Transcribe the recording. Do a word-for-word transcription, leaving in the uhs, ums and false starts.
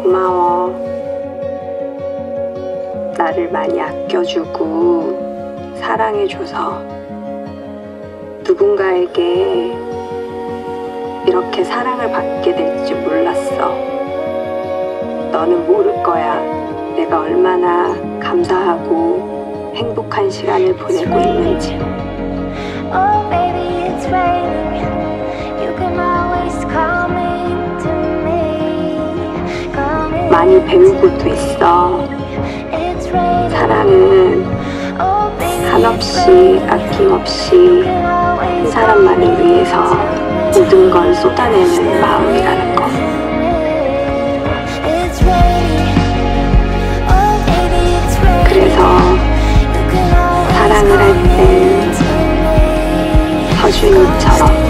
고마워. 나를 많이 아껴주고 사랑해줘서. 누군가에게 이렇게 사랑을 받게 될 줄 몰랐어. 너는 모를 거야. 내가 얼마나 감사하고 행복한 시간을 보내고 있는지. Oh baby, it's raining. You can always come into me. Come into 많이 배우고도 있어. It's raining. 사랑은 Oh baby, 한없이 아낌없이 한 사람만을 위해서 모든 걸 쏟아내는 마음이라는 거. it's raining. Oh baby, it's raining. 그래서 You can always 사랑을 할 땐 come into me. 서준이처럼